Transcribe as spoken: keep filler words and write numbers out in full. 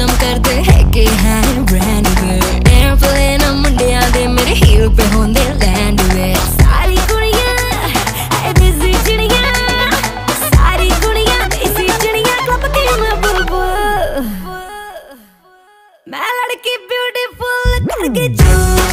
काम करते है कि है ब्रांड वे एयरप्लेन मुंडिया दे मेरे हील पे होंदे लैंड वे सारी कुड़ियां है देसी चिड़ियां सारी कुड़ियां देसी चिड़ियां क्लब की मैं बुलबुल मैं लड़की ब्यूटीफुल करके